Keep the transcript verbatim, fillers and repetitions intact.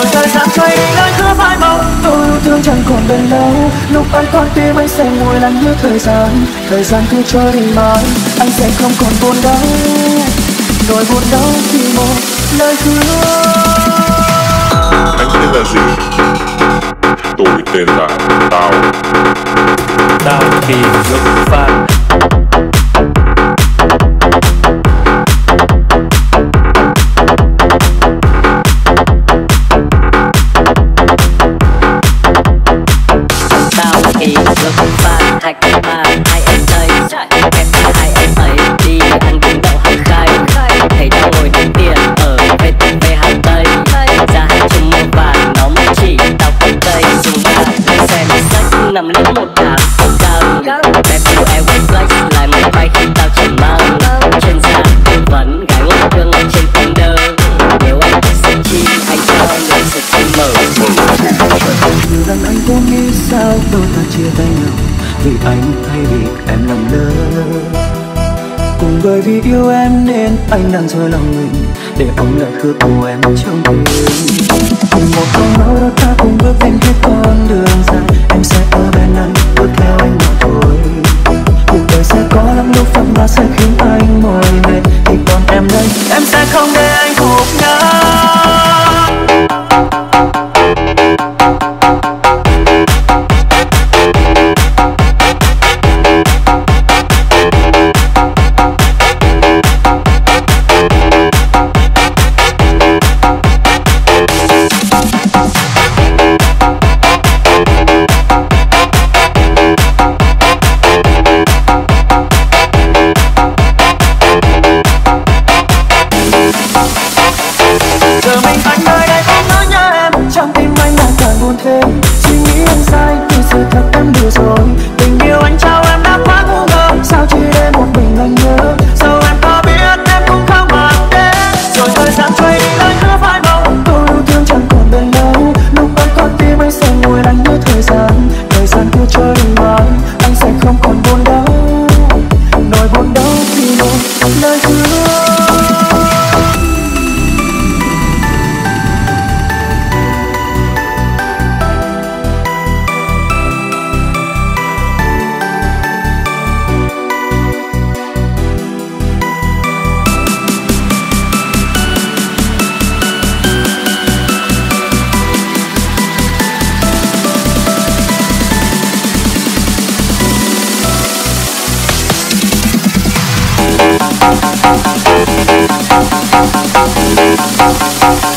rồi thời gian trôi đi lời hứa phai màu. Tôi yêu thương chẳng còn bền lâu, lúc anh con tim anh sẽ nguôi lạnh như thời gian. Thời gian cứ trôi đi mãi, anh sẽ không còn buồn đau. Nỗi buồn đau vì một lời hứa. Anh tên là gì? Tôi tên là Tao. Tao thì Reup fan. Tao thì Reup fan. Hai cái ba hai em đây, em ba hai em ấy đi ăn bún đậu hàng khai. Thấy tao ngồi đếm tiền ở vê tê vê Hà Tây, ra hai chung mua vàng nó mới chỉ tao cầm tay dùng ba lên xe đi sách nằm lên một đám căng. Đẹp yêu em flex lại máy bay khi tao chẳng mang trên da tư vấn gái ngoại thương ở trên Tinder. Nếu anh thích sẽ chi anh cho người sự xin mở. Nhiều lần anh cũng nghĩ sao đôi ta chia tay nhau, vì anh hay vì em làm lơ. Cũng bởi vì yêu em nên anh đang dối lòng mình, để ông lại khước của em trong tim. Cùng một câu nói đó ta cùng bước đến hết con đường dài, em sẽ ở bên anh bước theo anh mà thôi. Cuộc đời sẽ có lắm lúc phận và sẽ khiến anh mỏi mệt, thì còn em đây em sẽ không để anh gục ngã. We'll be right back.